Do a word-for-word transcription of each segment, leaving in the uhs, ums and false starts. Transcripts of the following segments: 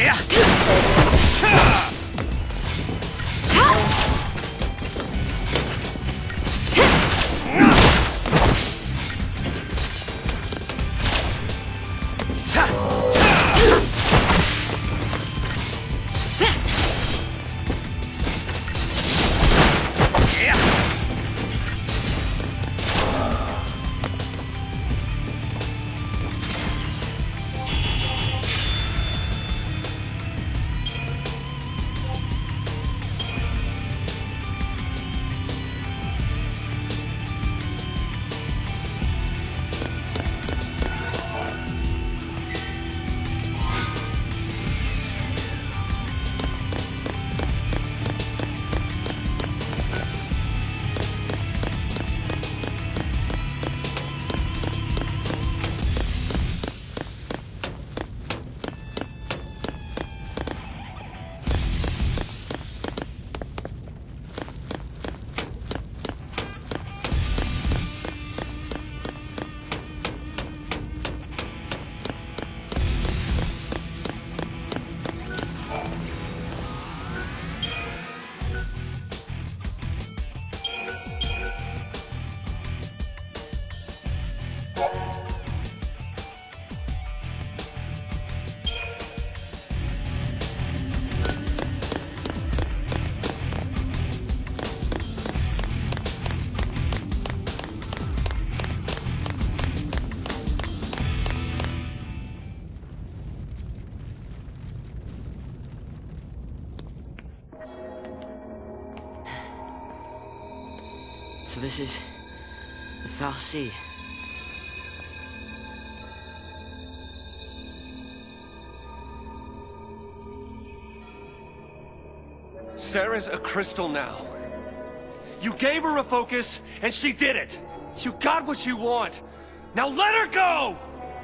So this is the fal'Cie. Sarah's a crystal now. You gave her a focus, and she did it. You got what you want. Now let her go!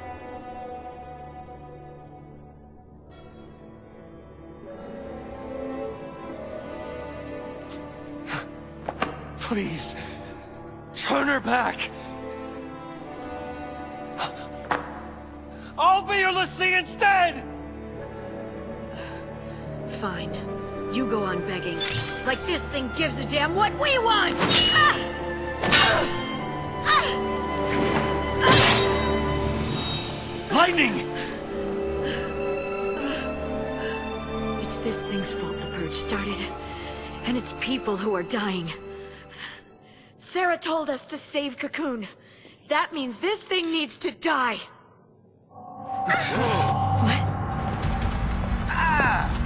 Please, turn her back. I'll be your l'Cie instead! Fine. You go on begging. Like this thing gives a damn what we want! Ah! Ah! Ah! Lightning! It's this thing's fault the Purge started. And it's people who are dying. Sarah told us to save Cocoon. That means this thing needs to die. What? Ah!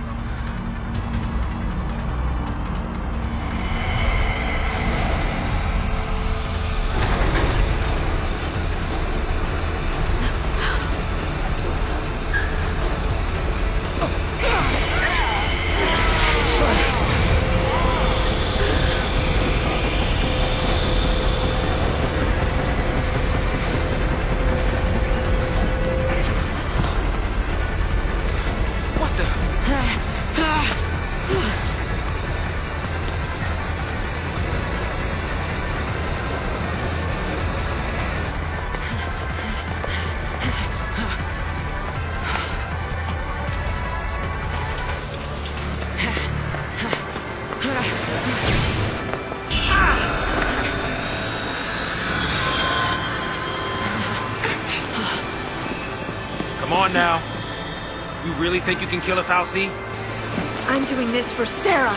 Come on now. You really think you can kill a fal'Cie? I'm doing this for Sarah.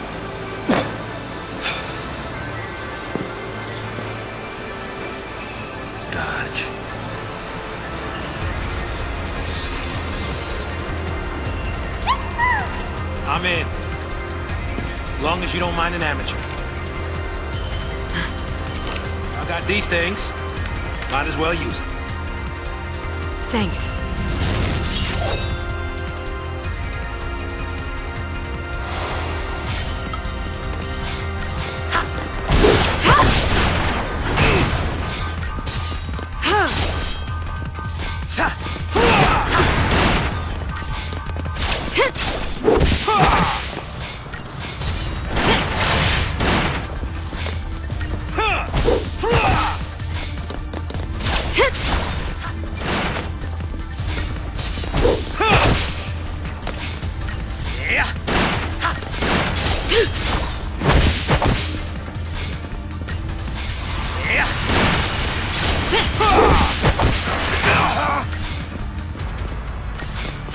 Dodge. I'm in. As long as you don't mind an amateur. I got these things. Might as well use them. Thanks.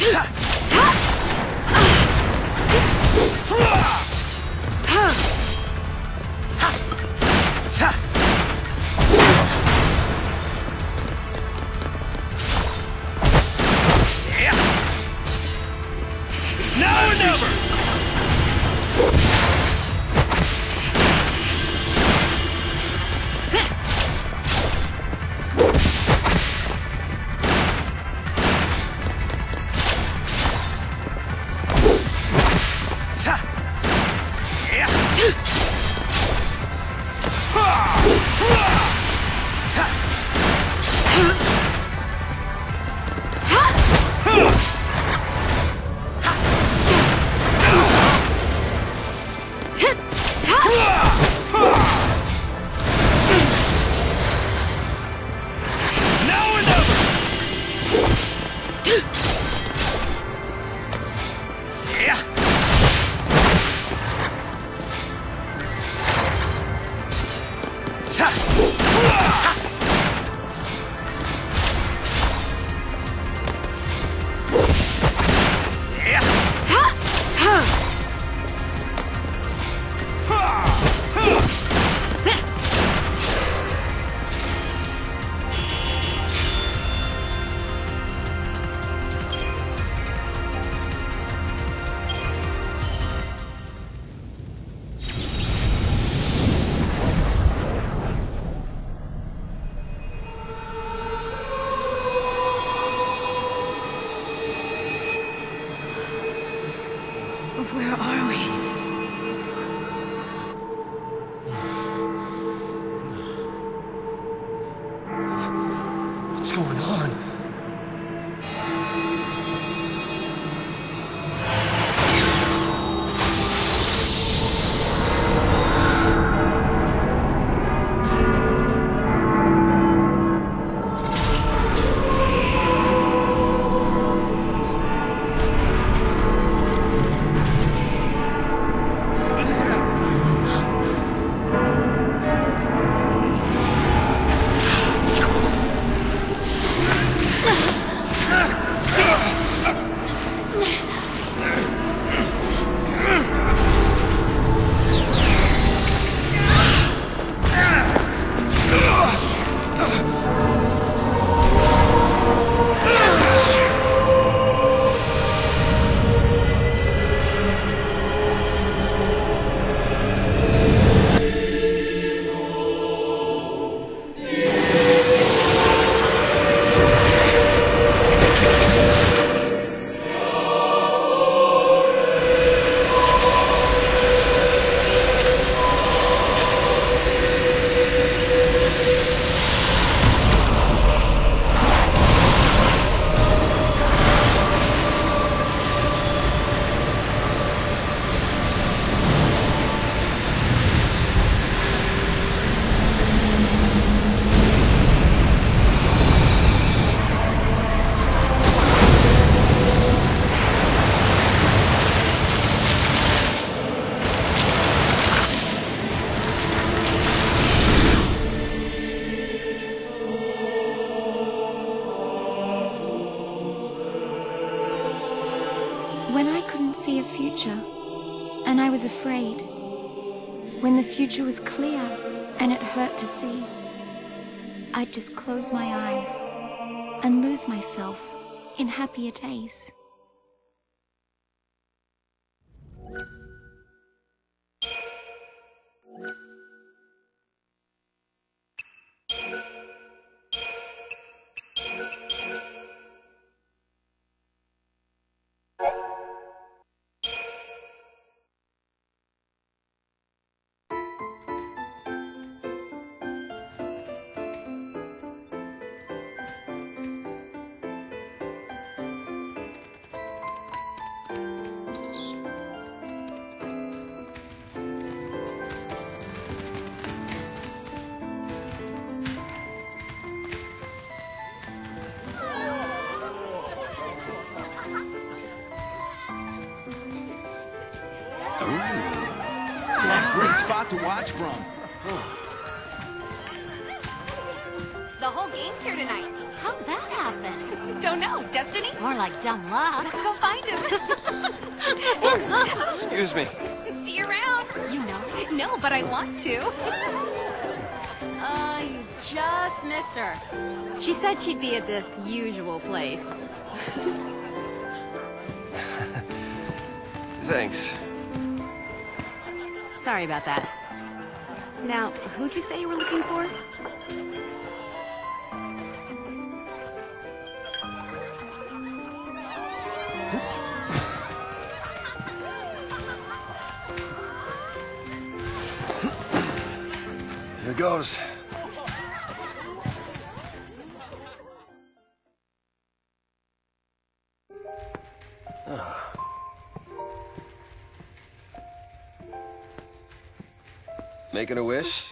Now or never! Where are we? What's going on? When I couldn't see a future, and I was afraid, when the future was clear and it hurt to see, I'd just close my eyes and lose myself in happier days. Great spot to watch from. The whole game's here tonight. How'd that happen? Don't know. Destiny? More like dumb luck. Let's go find him. Excuse me. See you around. You know. No, but I want to. Uh, you just missed her. She said she'd be at the usual place. Thanks. Sorry about that. Now, who'd you say you were looking for? Here goes. Making a wish?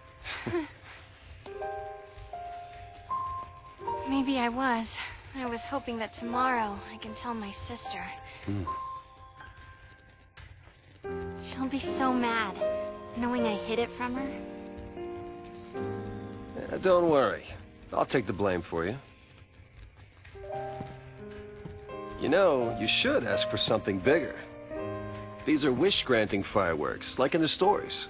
Maybe I was. I was hoping that tomorrow I can tell my sister. Mm. She'll be so mad, knowing I hid it from her. Uh, don't worry. I'll take the blame for you. You know, you should ask for something bigger. These are wish-granting fireworks, like in the stories.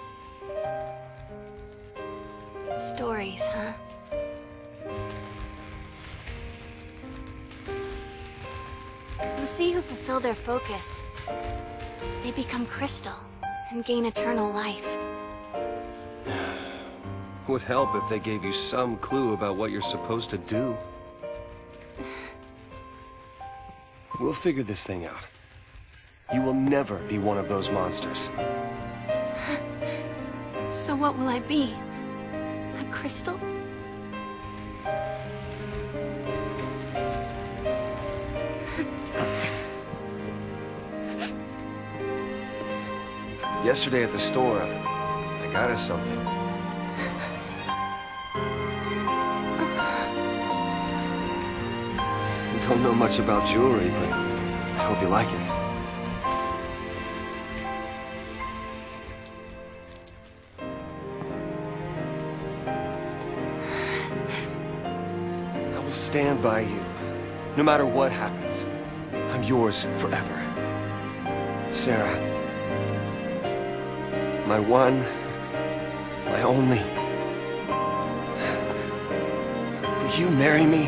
Stories, huh? The see who fulfill their focus. They become crystal and gain eternal life. Would help if they gave you some clue about what you're supposed to do. We'll figure this thing out. You will never be one of those monsters. So what will I be? A crystal? Yesterday at the store, I got us something. I don't know much about jewelry, but I hope you like it. I will stand by you, no matter what happens. I'm yours forever. Sarah. My one, my only. Will you marry me?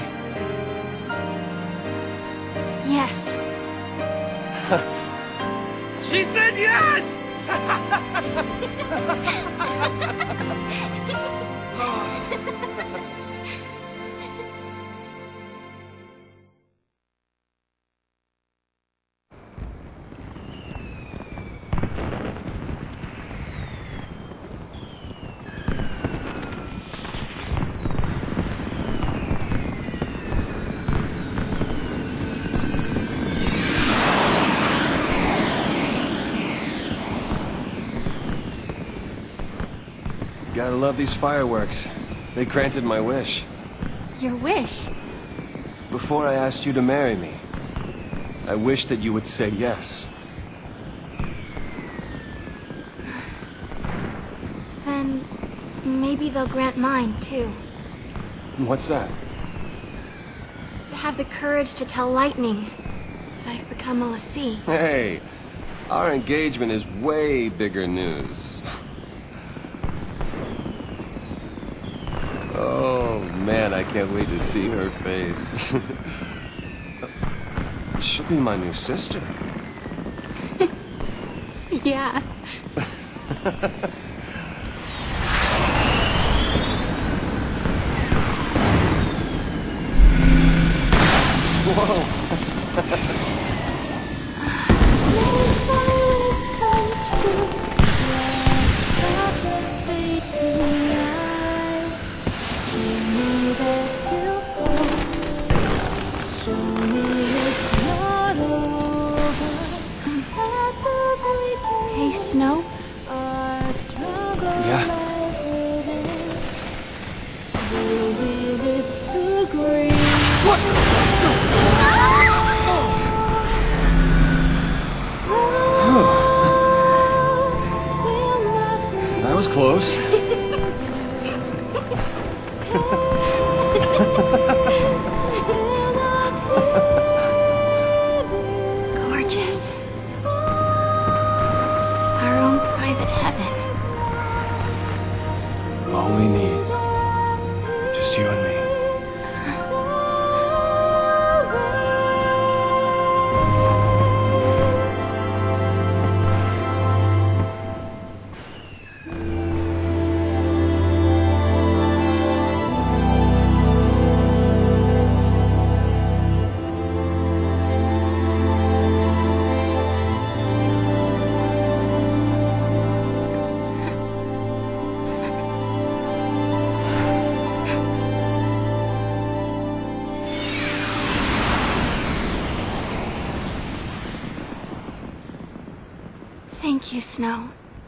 Yes. She said yes! Gotta love these fireworks. They granted my wish. Your wish? Before I asked you to marry me, I wished that you would say yes. Then maybe they'll grant mine, too. What's that? To have the courage to tell Lightning that I've become a l'Cie. Hey, our engagement is way bigger news. Oh, man, I can't wait to see her face. She'll be my new sister. Yeah. Hey, Snow? Yeah? That was close. Thank you, Snow.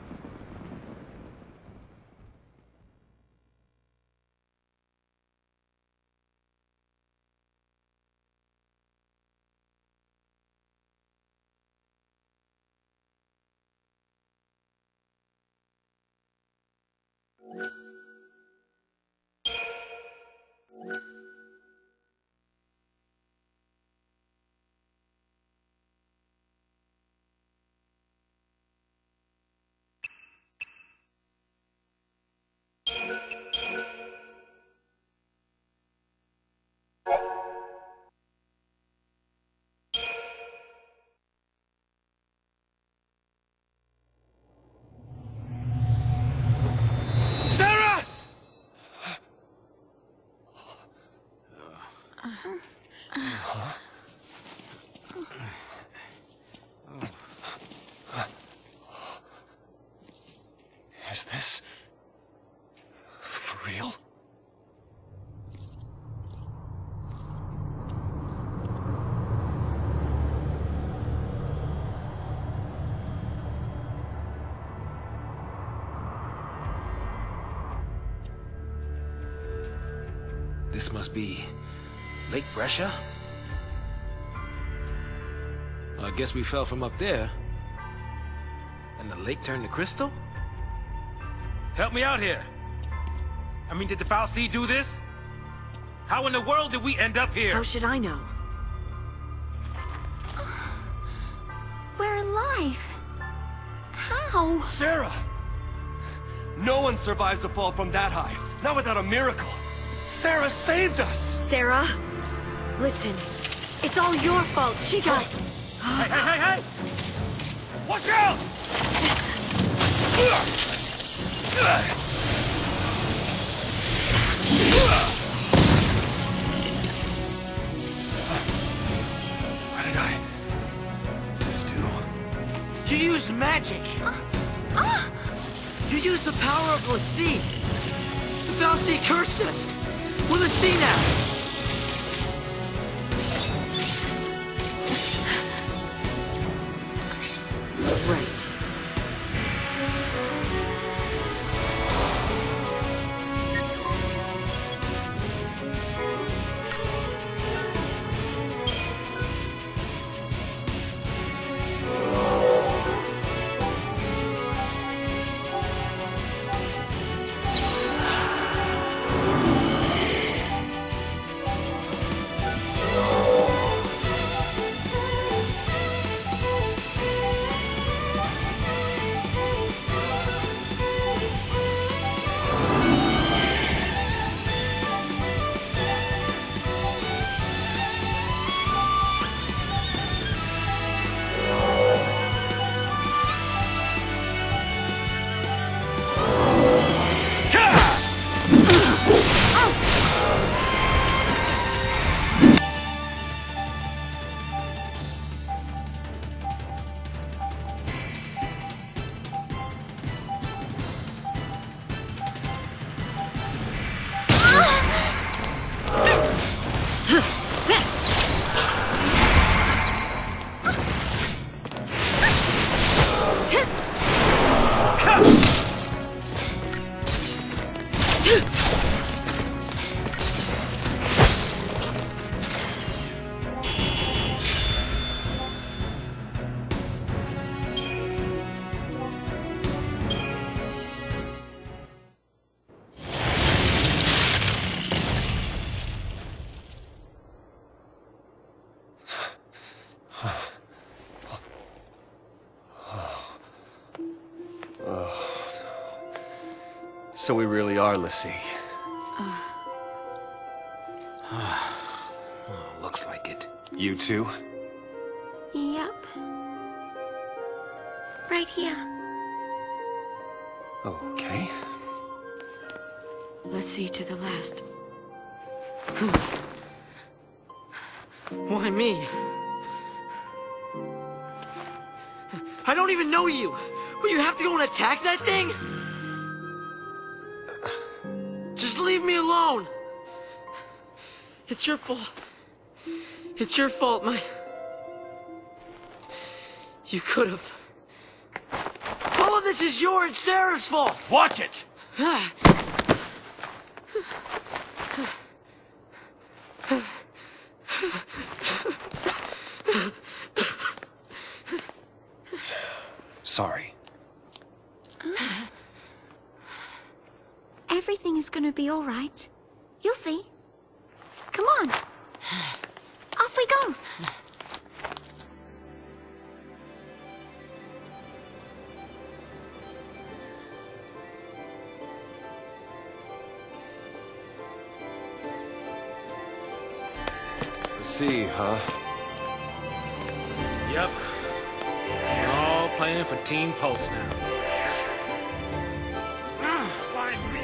Sarah! Is this for real? This must be Lake Brescia? I guess we fell from up there. And the lake turned to crystal? Help me out here. I mean, did the fal'Cie do this? How in the world did we end up here? How should I know? We're alive. How? Sarah! No one survives a fall from that high. Not without a miracle. Sarah saved us! Sarah, listen. It's all your fault. She got... Hey, hey, hey, hey! Watch out! What did I just do? You used magic. You used the power of l'Cie. The fal'Cie cursed us. We're l'Cie now. Right. So we really are l'Cie. Oh, looks like it. You too? Yep. Right here. Okay. l'Cie to the last. Why me? I don't even know you. Will you have to go and attack that thing? Just leave me alone. It's your fault. It's your fault, my... You could have. is your and Sarah's fault! Watch it! Sorry. Everything is gonna be all right. You'll see. Come on. Off we go. The sea, huh? Yep. We're all playing for Team Pulse now. Why me?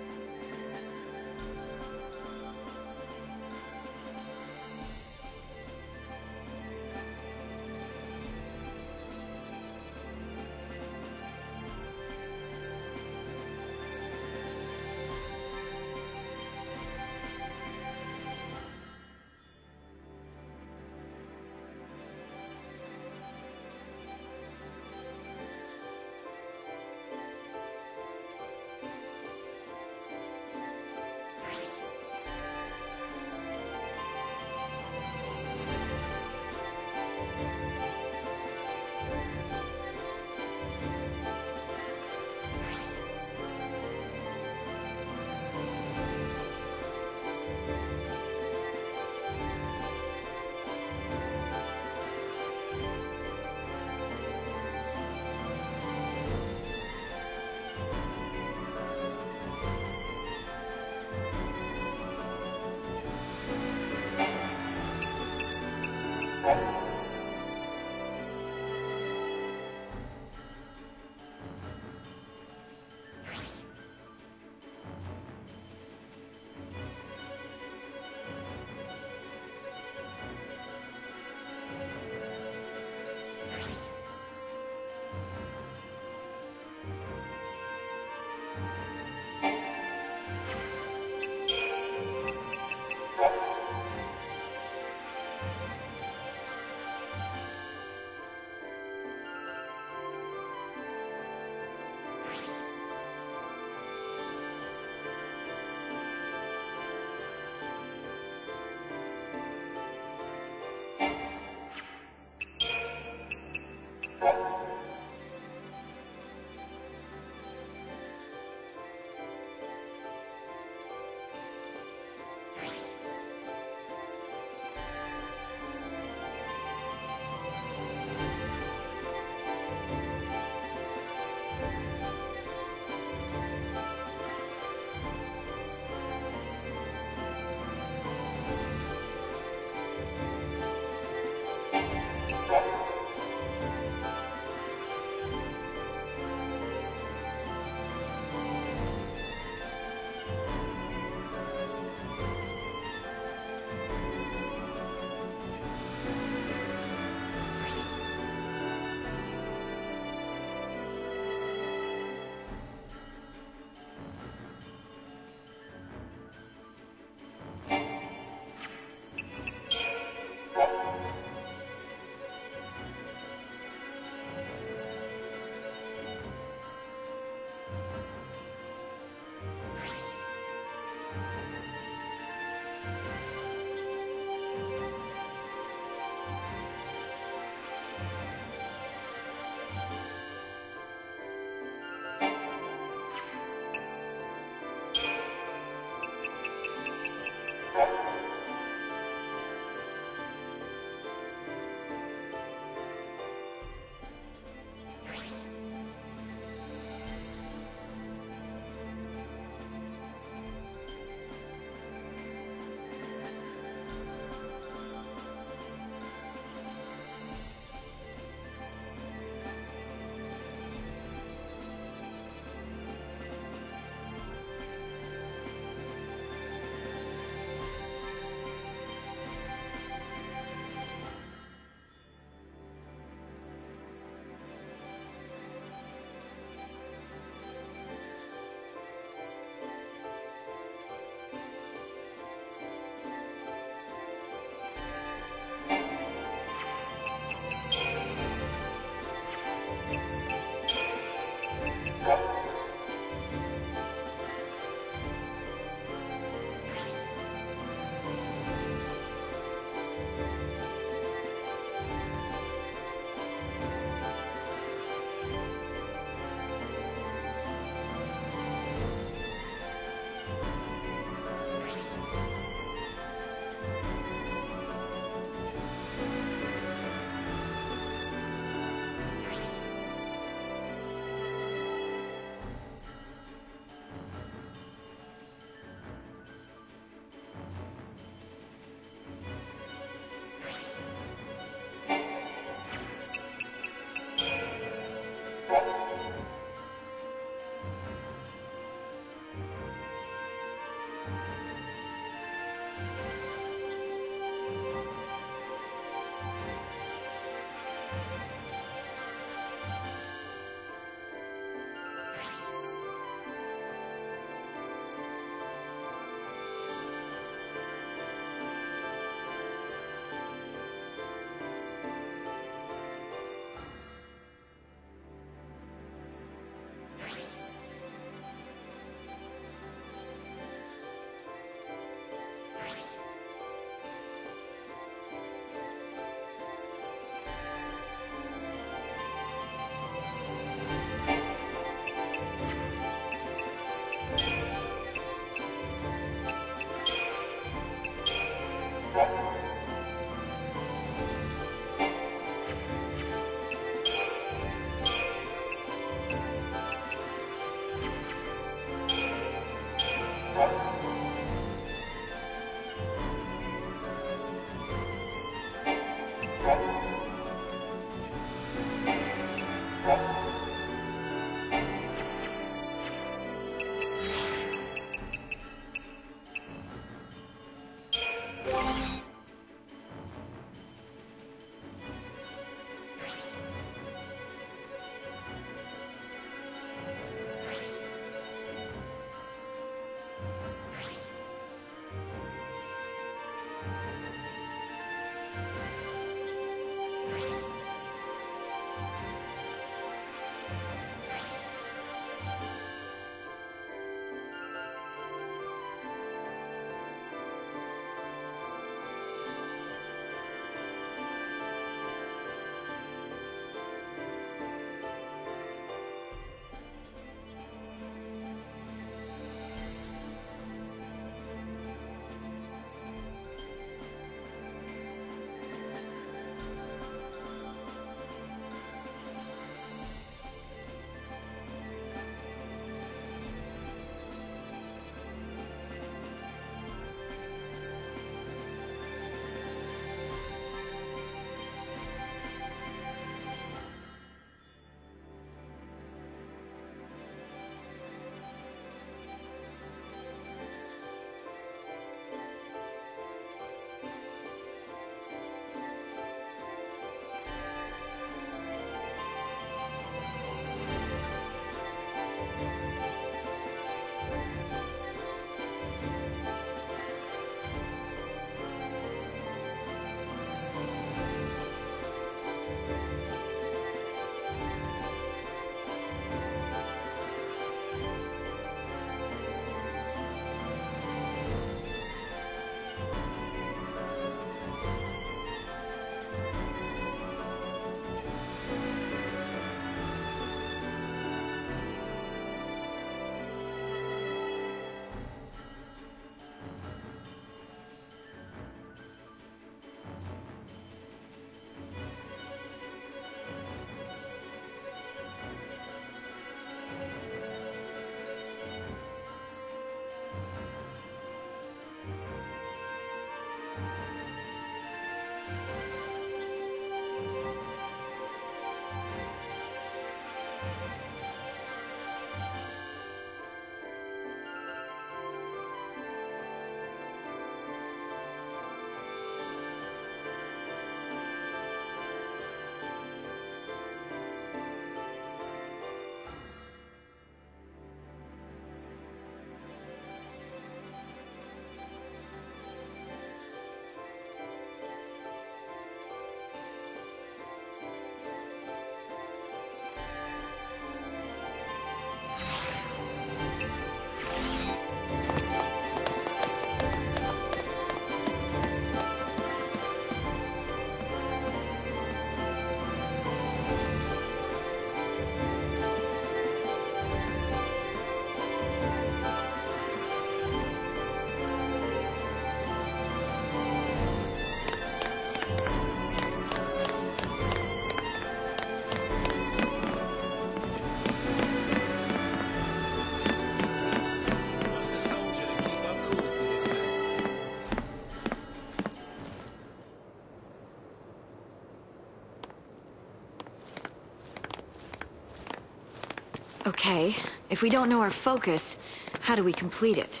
Okay, if we don't know our focus, how do we complete it?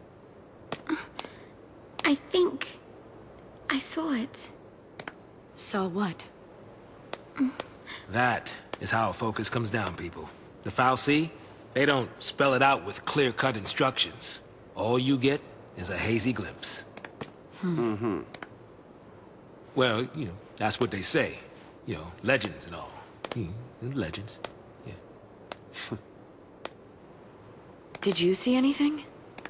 I think I saw it. Saw what? That is how a focus comes down, people. The fal'Cie, they don't spell it out with clear-cut instructions. All you get is a hazy glimpse. Hmm. Mm-hmm. Well, you know, that's what they say. You know, legends and all. Mm, legends, yeah. Did you see anything?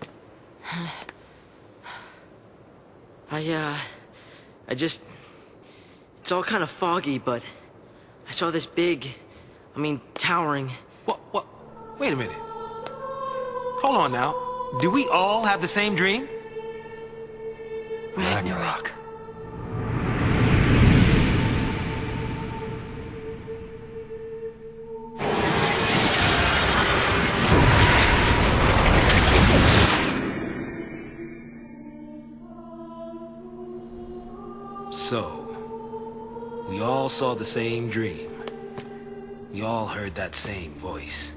I, uh... I just... It's all kind of foggy, but... I saw this big... I mean, towering... What, what? Wait a minute. Hold on now. Do we all have the same dream? Ragnarok. So, we all saw the same dream. We all heard that same voice.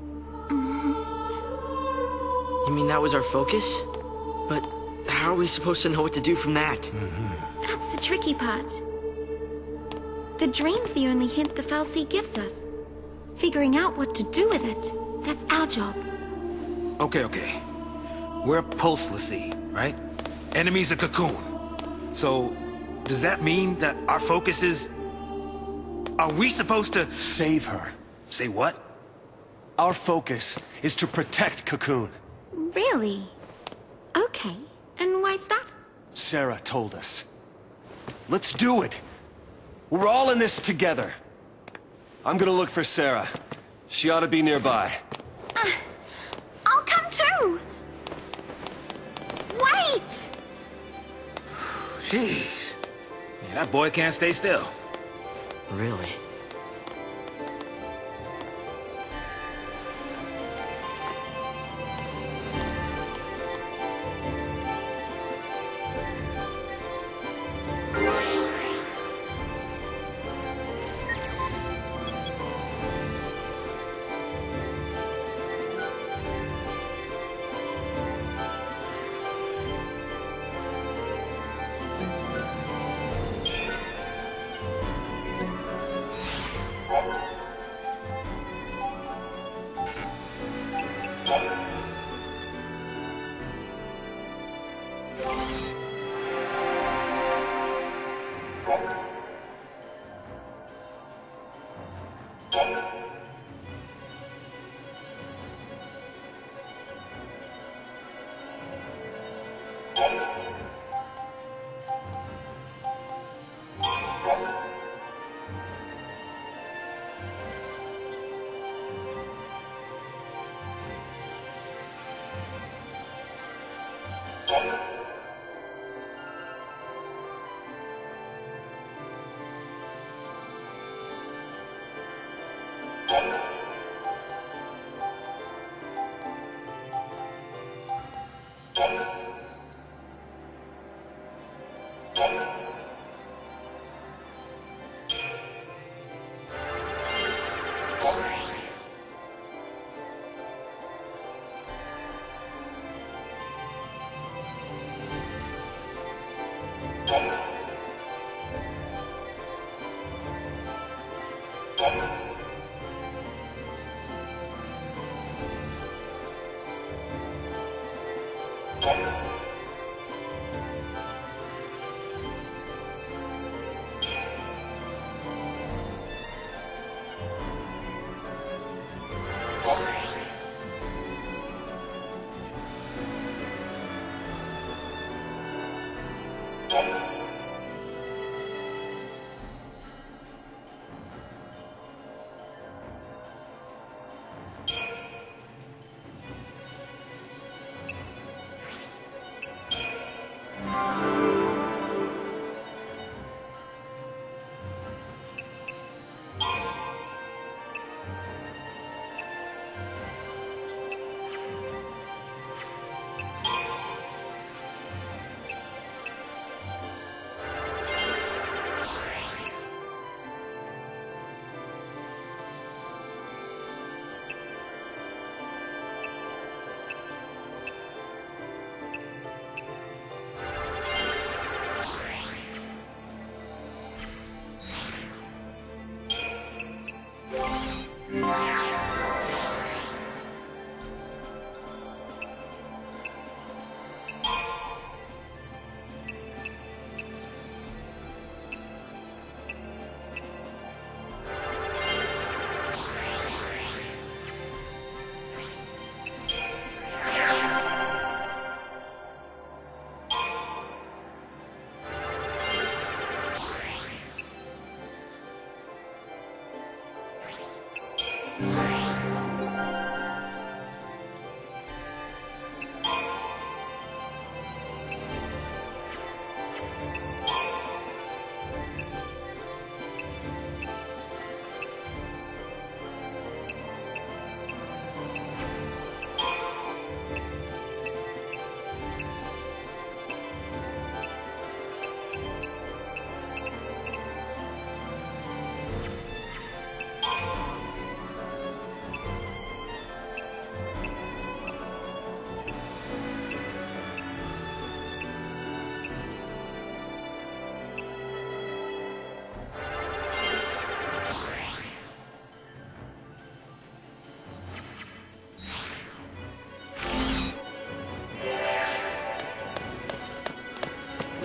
You mean that was our focus? But how are we supposed to know what to do from that? Mm-hmm. That's the tricky part. The dream's the only hint the fal'Cie gives us. Figuring out what to do with it, that's our job. Okay, okay. We're Pulse l'Cie, right? Enemies of Cocoon. So, does that mean that our focus is... Are we supposed to... Save her. Say what? Our focus is to protect Cocoon. Really? Okay. And why's that? Sarah told us. Let's do it. We're all in this together. I'm gonna look for Sarah. She ought to be nearby. Uh, I'll come too! Wait! Jeez. Yeah, that boy can't stay still. Really?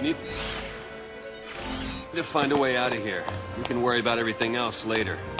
need to find a way out of here. We can worry about everything else later.